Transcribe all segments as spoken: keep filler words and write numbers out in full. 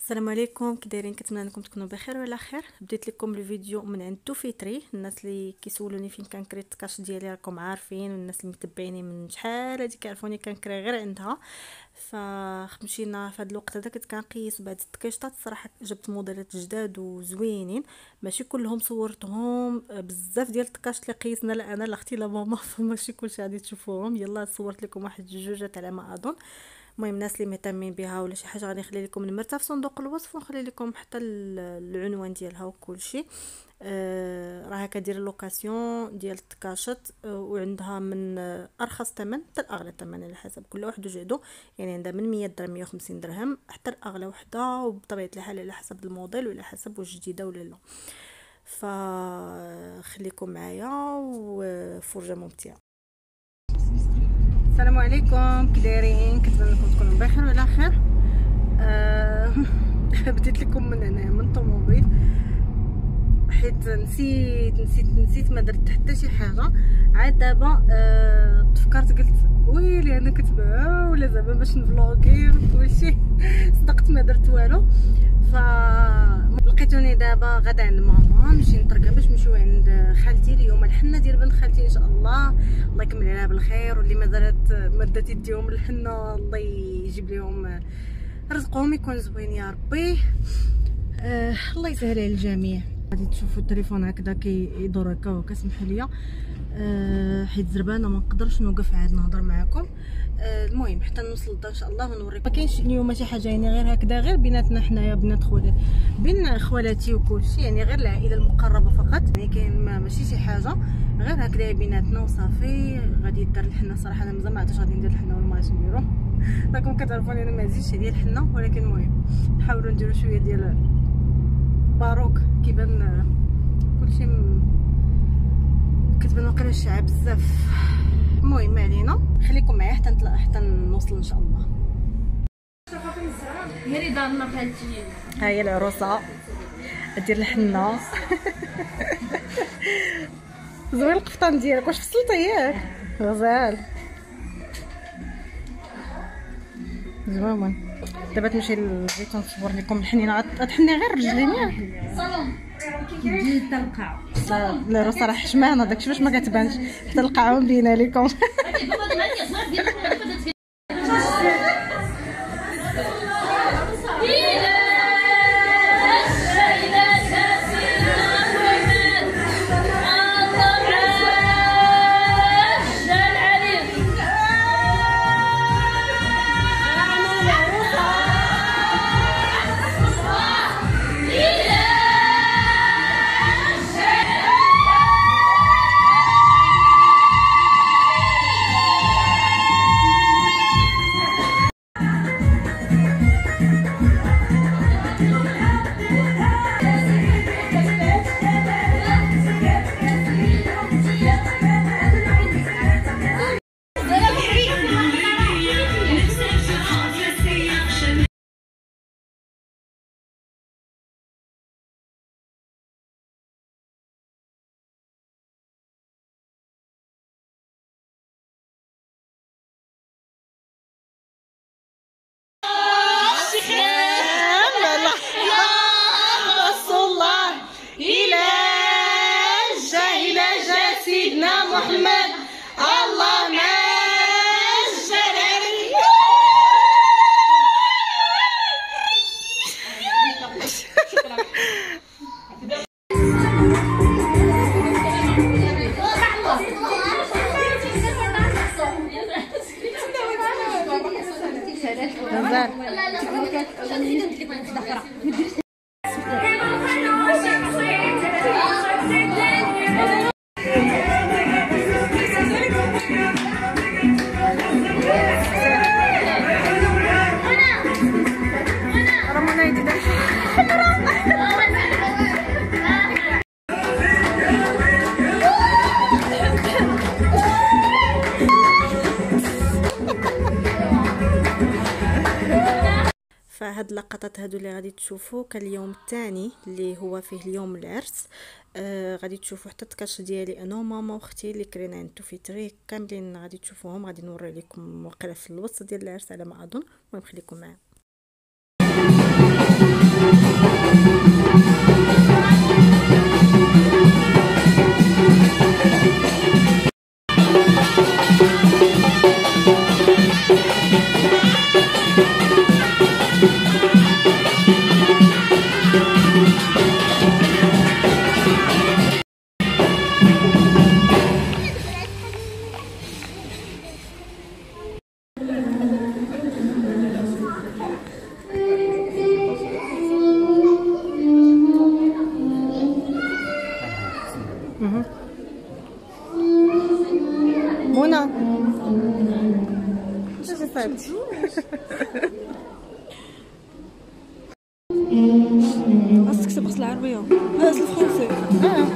السلام عليكم، كي دايرين؟ كنتمنى انكم تكونوا بخير وعلى خير. بديت لكم الفيديو من عند توفيتري. الناس اللي كيسولوني فين كنكري التكاش ديالي راكم عارفين، والناس اللي متبعيني من شحال هادي كيعرفوني كنكري غير عندها. فمشينا في هذا الوقت هذا كنت كنقيس بعض التكاشطات. الصراحه جبت موديلات جداد وزوينين، ماشي كلهم صورتهم. بزاف ديال التكاشط اللي قيسنا لا انا لا اختي لا ماما، فماشي كلشي غادي تشوفوهم. يلا صورت لكم واحد جوجات على ما اظن. المهم الناس اللي مهتمين بها ولا شي حاجه غادي نخلي لكم النمرتها في صندوق الوصف، ونخلي لكم حتى العنوان ديالها وكل شيء. آه راها كدير لوكاسيون ديال التكاشط، آه وعندها من آه ارخص ثمن حتى الاغلى ثمن على حسب كل واحد وجهده. يعني عندها من مية درهم مية وخمسين درهم حتى الاغلى وحده، وبطبيعه الحال على حسب الموديل وعلى حسب واش جديده ولا لا. فخليكم معايا وفرجه ممتعه. السلام عليكم، كي دايرين؟ كنتمنى انكم تكونوا بخير وعلى خير. آه بديت لكم من هنا من الطوموبيل، حيت نسيت نسيت نسيت ما درت حتى شي حاجه. عاد دابا آه تفكرت قلت ويلي انا كتبع ولا زعما باش نفلوغي وكلشي. صدقت ما درت والو. ف لقيتوني دابا غدا عند ماما، نمشي نطرقها باش نمشيو عند خالتي اليوم، الحنه ديال بنت خالتي ان شاء الله. الله يكمل عليها بالخير، واللي ما دارت ما دات يديهم الحنه الله يجيب لهم رزقهم يكون زوين يا ربي. آه الله يسهل على الجميع. غادي تشوفوا التليفون هكذا كيدور هكا وكسمحوا لي آه حيت زربانه ما نقدرش نوقف عاد نهضر معكم. آه المهم حتى نوصل للدار ان شاء الله ونوريكم. ما كاينش اليوم شي حاجه يعني غير هكذا، غير بيناتنا حنايا بنات خوالي بين خوالاتي وكلشي، يعني غير العائله المقربه فقط. يعني كاين ما ماشي شي حاجه غير هكذا بيناتنا وصافي. غادي يدار الحنه. صراحه انا مازال ما عرفتش غادي ندير الحنه ولا ما غاديش نديرو. راكم كتعرفوني انا ما عزيزش عليا الحنه، ولكن المهم نحاولوا نديرو شويه ديال باروك. كيبان كلشي كتبان واقيلا الشعب بزاف. المهم ما علينا، خليكم معايا حتى نطلع حتى نوصل ان شاء الله. هي دارنا خالتي، ها هي العروسه دير الحنه. زوين القفطان ديالك، واش فصلتي ياك؟ غزال زوين. دابا تمشي للبيت نصور لكم الحنينه. غتحني غير رجلين ياك صالون كيجي حتى القاع. لا راه صراحه حشمانه داكشي باش ما كتبانش حتى القاعه مبينه لكم. محمد الله ما الجلال. فهاد اللقطات هادو اللي غادي تشوفوا كاليوم الثاني اللي هو فيه اليوم العرس. آه غادي تشوفوا حتى التكاش ديالي انا وماما واختي اللي كرينا عند توفيتري كاملين غادي تشوفوهم. غادي نوري لكم واقيلا في الوسط ديال العرس على ما اظن. المهم خليكم معايا. خاصك تبغس العربيه لا الفرنسي. اه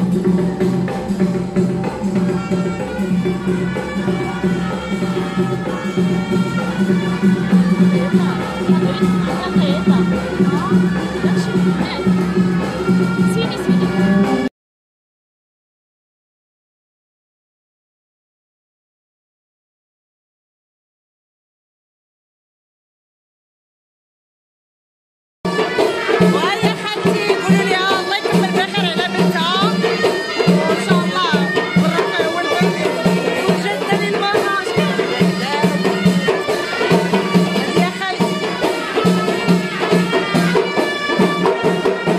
وهيا خالتي قولوا لي الله يكمل بخير على بنتها وان شاء الله والرقي والبنت والجده للمهاج. يا خالتي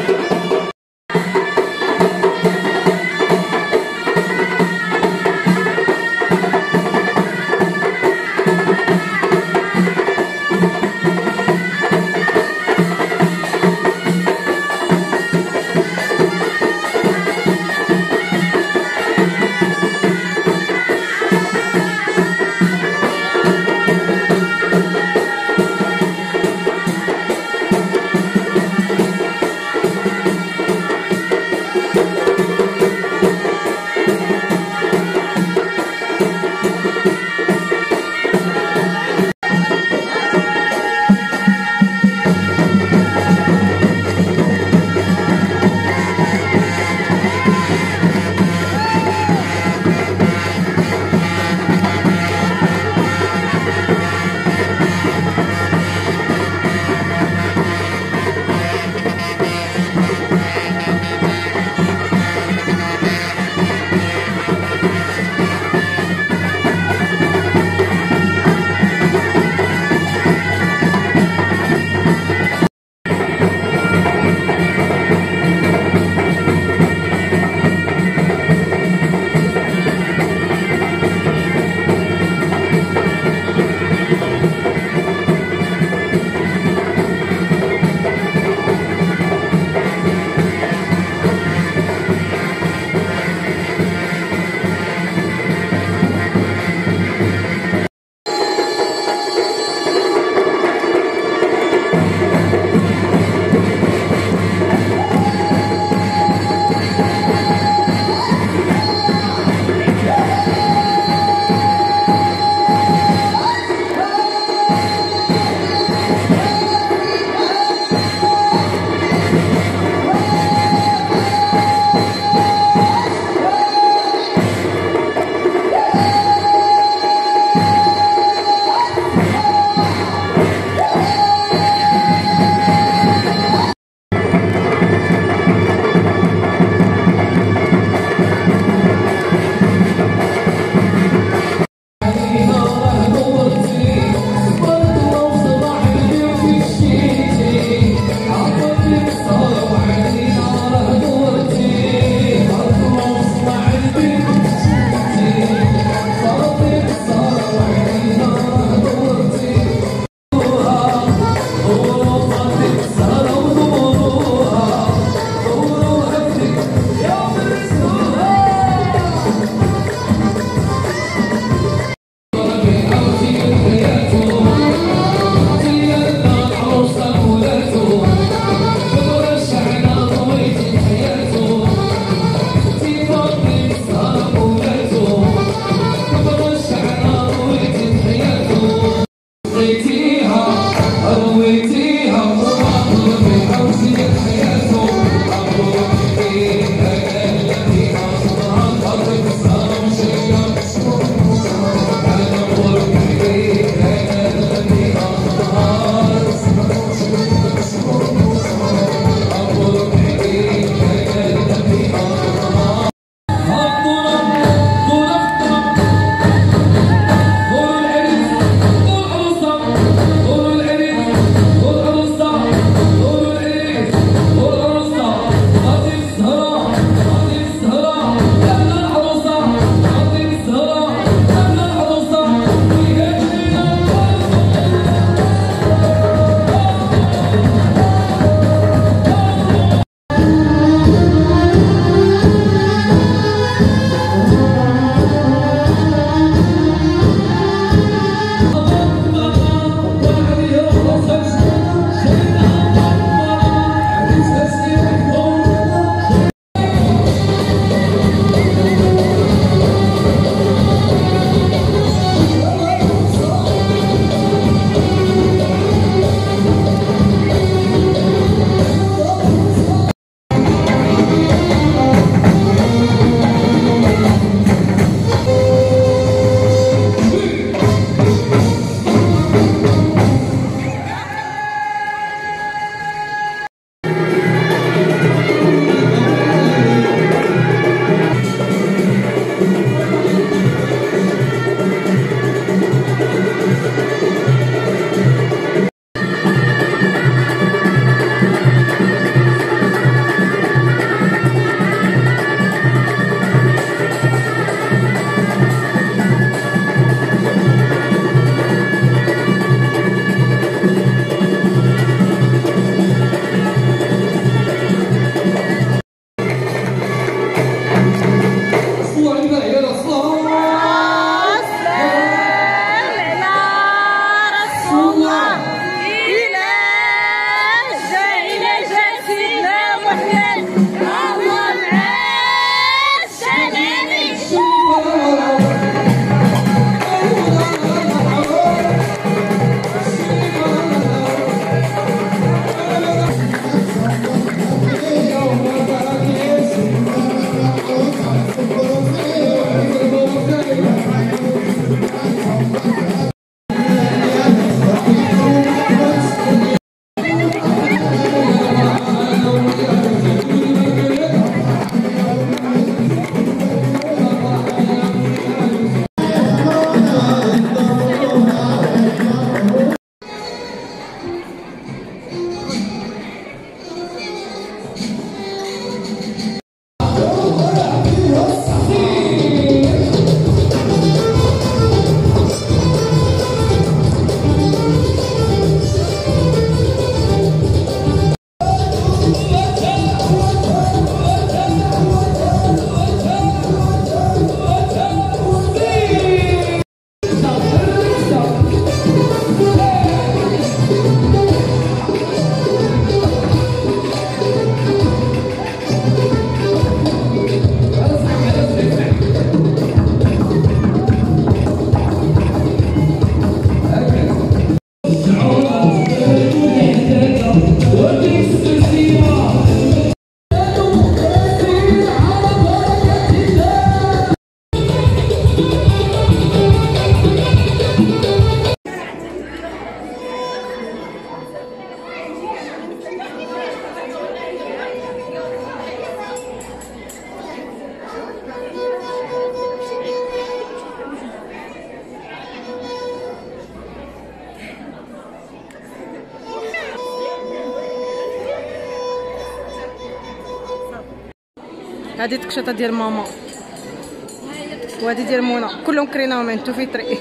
هذه التكشطه ديال ماما وهذه ديال منى كلهم كريناهم من تو في طريق.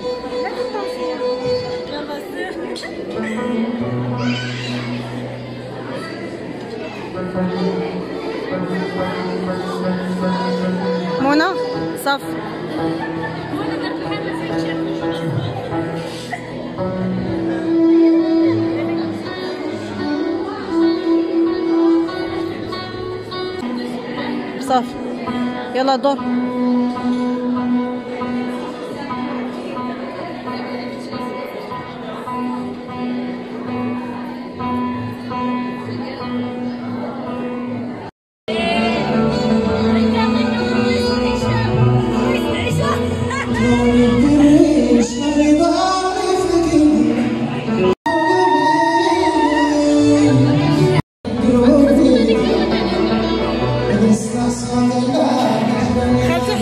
منى صافي صافي يلا دور. خالتي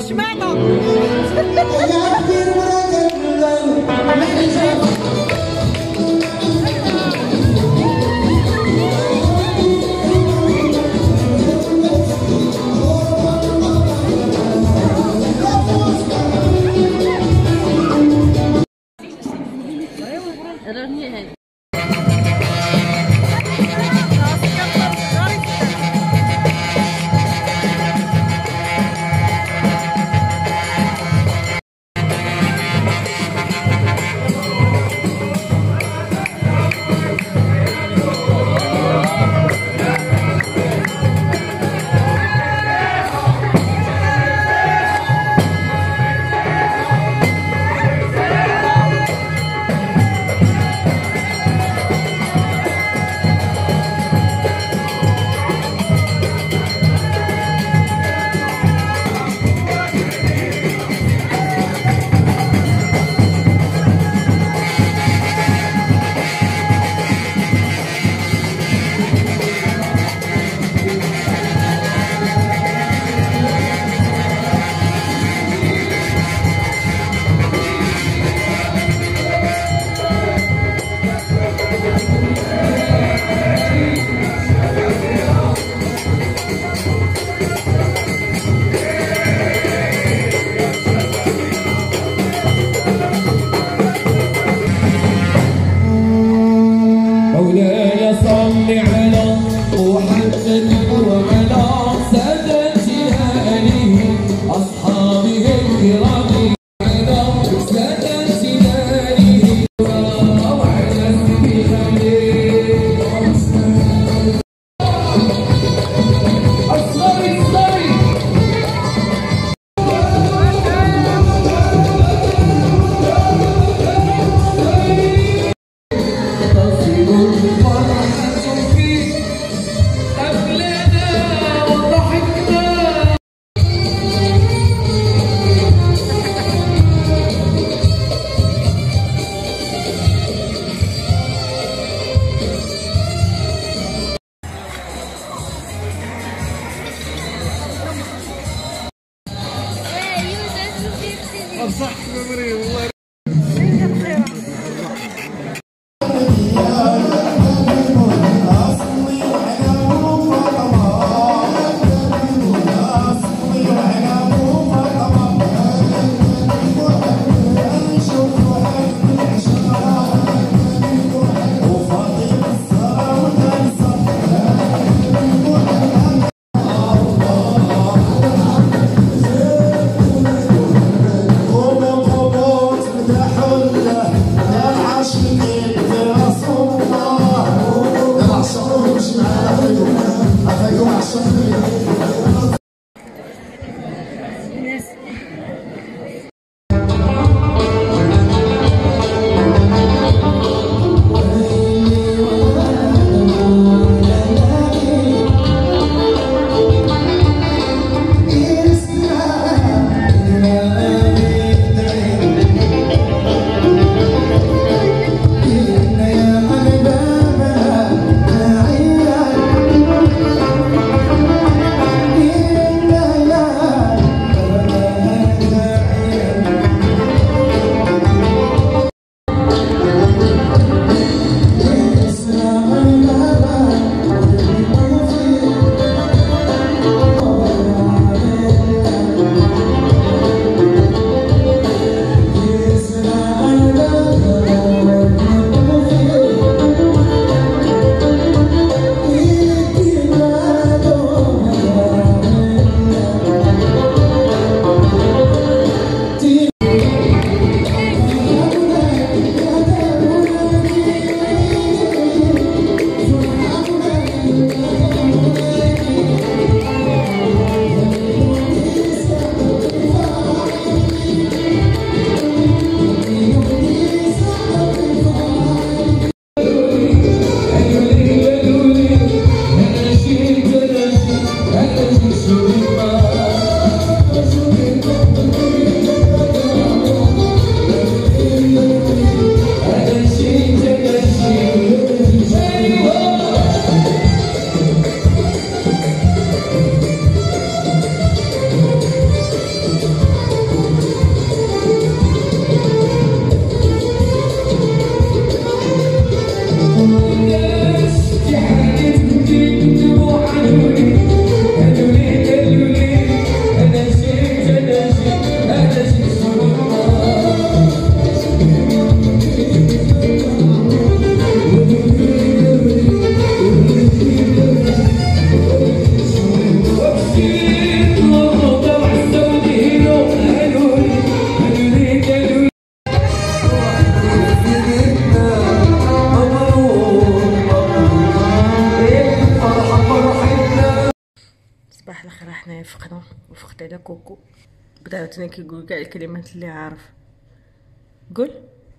حنايا فقنا وفقت على كوكو، بدا عاوتاني كيقول كاع الكلمات اللي عارف. قول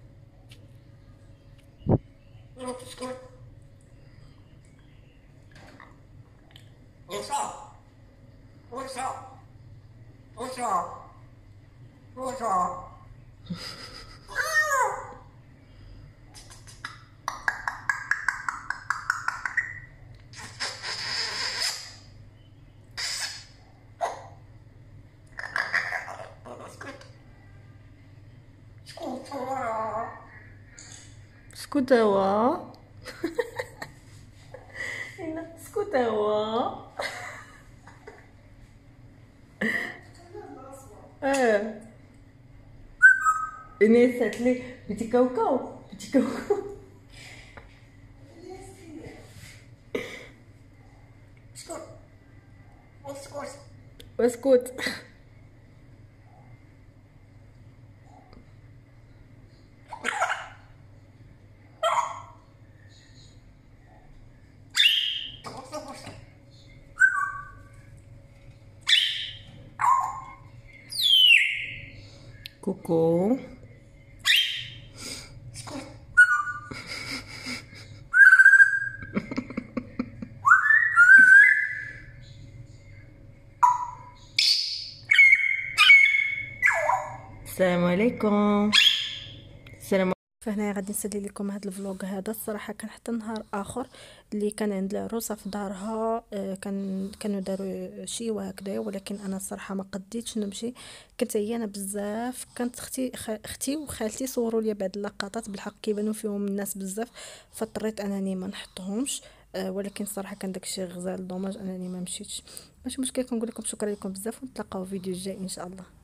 اسكت هو. هنا اسكت هو. اه اني ساتلي بنتي كاوكاو بنتي كاوكاو. اسكت اسكت اسكت. كوكو السلام عليكم. السلام. فهنا غادي نسالي لكم هذا الفلوق هذا. الصراحه كان حتى نهار اخر اللي كان عند العروسه في دارها، كان كانوا داروا شي وهكذا، ولكن انا الصراحه ما قديتش نمشي، كنت عيانه بزاف. كانت اختي اختي وخالتي صوروا لي بعض اللقطات، بالحق كيبانوا فيهم الناس بزاف، فاضطريت انني ما نحطهمش. أه ولكن الصراحه كان داكشي غزال، دوماج انني ما مشيتش. ماشي مشكل، كنقول لكم شكرا لكم بزاف، ونتلاقاو في فيديو جاي ان شاء الله.